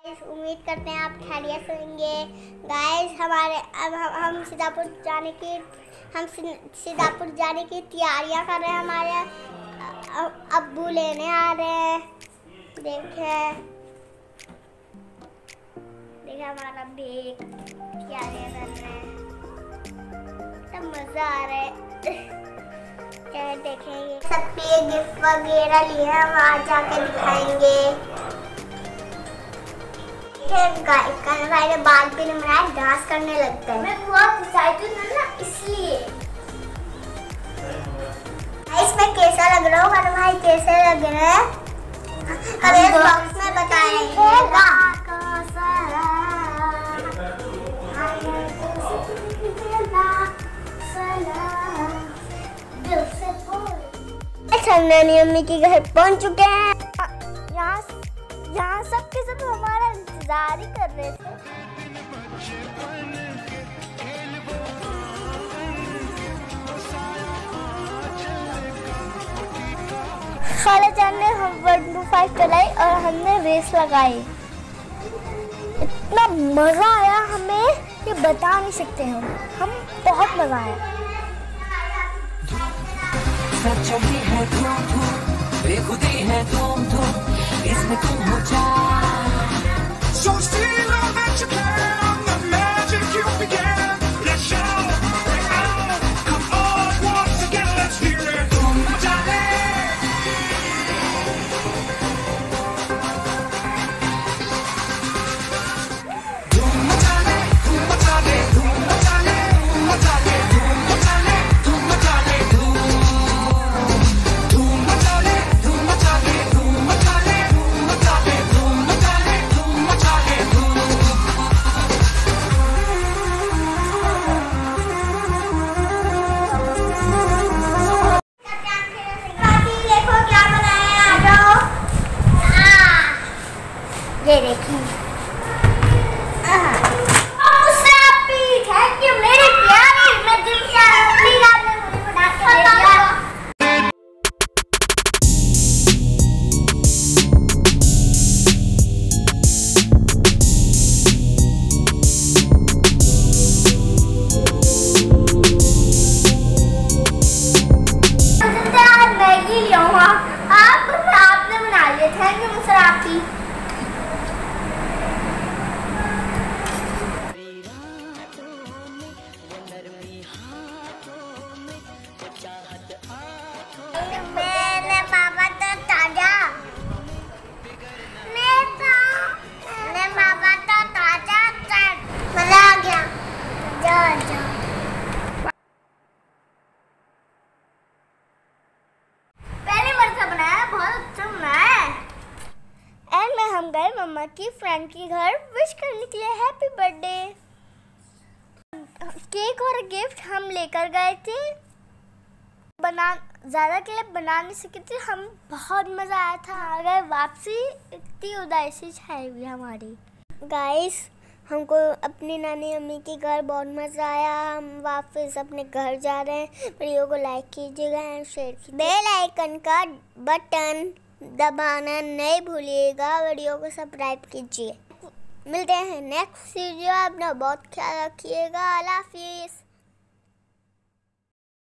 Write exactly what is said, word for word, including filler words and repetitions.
उम्मीद करते हैं आप खैरियत से होंगे। गाइस हमारे अब हम, हम सीतापुर जाने की हम सीतापुर जाने की तैयारियां कर रहे हैं। हमारे अब्बू लेने आ रहे हैं। देखें देखें हमारा बैग तैयारियां कर रहे हैं। तो मज़ा आ रहा है। देखेंगे सबके गिफ्ट वगैरह लिए हैं, हम आज जाके दिखाएंगे। कल भाई ने बाल भी नहीं बनाया, डांस करने लगता है। मैं बहुत एक्साइटेड हूँ ना, इसलिए। इसमें कैसा लग रहा होगा भाई, कैसे लग रहा है कमेंट बॉक्स में बताएंगे। हम नानी अम्मी के घर पहुंच चुके हैं। यहाँ यहाँ सब के सब हमारा इंतजार ही कर रहे थे। खाला जान ने हम वन टू फाइव चलाई और हमने रेस लगाई। इतना मजा आया हमें ये बता नहीं सकते हम हम बहुत मजा आया। चली है धूम धूम, बेखुदी है धूम धूम, इसमें तुम हो जा। So still know that you can, the magic you began. Let's show, bring out, come on, once again, let's hear it. Dhum macha le. Dhum macha le, dhum macha le, dhum macha le, dhum macha le, dhum macha le, dhum macha le, dhum. ये देखिए thank you मेरी प्यारी। मैं दिल से please आपने मुझे बना के दे दिया। मैगी लिया हुआ आप आपने बना लिया। थैंक यू सर आपकी। मेरे पापा तो ताजा मेरे पापा तो ताजा मजा आ गया। जाओ जाओ पहली बार से बनाया, बहुत अच्छा बनाया। एंड में हम गए मम्मा की फ्रेंड के घर विश करने के लिए हैप्पी बर्थडे। केक और गिफ्ट हम लेकर गए थे। बना ज़्यादा के लिए बना नहीं सके थे हम। बहुत मज़ा आया था। आ गए वापसी, इतनी उदासी छाई हुई हमारी। गाइस हमको अपनी नानी अम्मी के घर बहुत मज़ा आया। हम वापस अपने घर जा रहे हैं। वीडियो को लाइक कीजिएगा एंड शेयर कीजिए। बेल आइकन का बटन दबाना नहीं भूलिएगा। वीडियो को सब्सक्राइब कीजिए। मिलते हैं नेक्स्ट वीडियो। अपना बहुत ख्याल रखिएगा। अल्लाह हाफिज़।